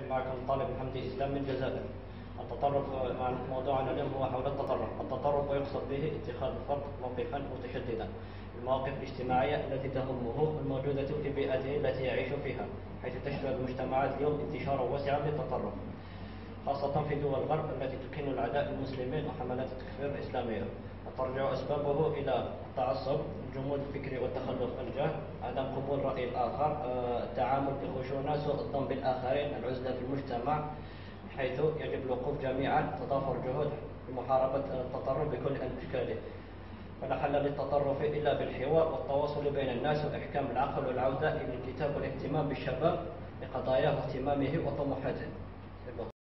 معكم طالب محمد إسلام من الجزائر. التطرف موضوعنا اليوم هو حول التطرف. التطرف يقصد به اتخاذ الفرد موقفا متشددا المواقف الاجتماعية التي تهمه الموجودة في بيئته التي يعيش فيها، حيث تشهد المجتمعات اليوم انتشارا واسعا للتطرف، خاصة في دول الغرب التي تكن الأعداء المسلمين وحملات التكفير الإسلامية. وترجع أسبابه إلى التعصب، الجمود الفكري والتخلف، الجهل، عدم قبول رأي الآخر، التعامل بخشونة، سوء الظن بالآخرين، العزلة في المجتمع، حيث يجب الوقوف جميعا تضافر جهود لمحاربة التطرف بكل أشكاله. فلا حل للتطرف إلا بالحوار والتواصل بين الناس وإحكام العقل والعودة إلى الكتاب والاهتمام بالشباب بقضاياه واهتمامه وطموحاته.